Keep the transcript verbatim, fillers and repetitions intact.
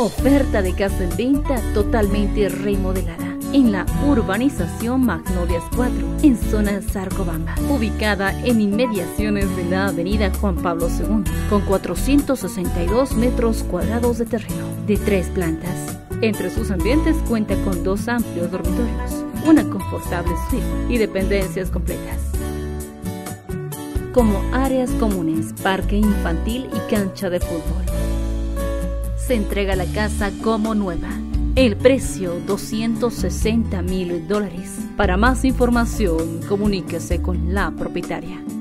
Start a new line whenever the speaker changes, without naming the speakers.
Oferta de casa en venta totalmente remodelada en la urbanización Magnolias cuatro, en zona Zarcobamba, ubicada en inmediaciones de la avenida Juan Pablo segundo, con cuatrocientos sesenta y dos metros cuadrados de terreno, de tres plantas. Entre sus ambientes cuenta con dos amplios dormitorios, una confortable suite y dependencias completas, como áreas comunes, parque infantil y cancha de fútbol. Se entrega la casa como nueva. El precio doscientos sesenta mil dólares. Para más información, comuníquese con la propietaria.